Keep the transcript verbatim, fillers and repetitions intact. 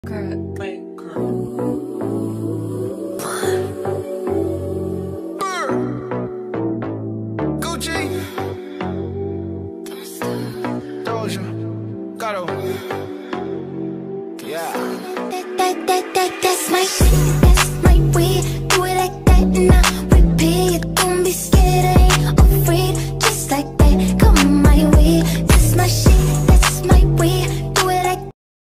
Girl, wait, girl. Gucci, Doja, Gato. Yeah. That, that, that, that, that's my shit, that's my way. Do it like that and I repeat. Don't be scared, I ain't